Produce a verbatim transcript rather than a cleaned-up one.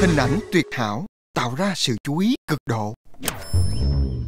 Hình ảnh tuyệt hảo tạo ra sự chú ý cực độ.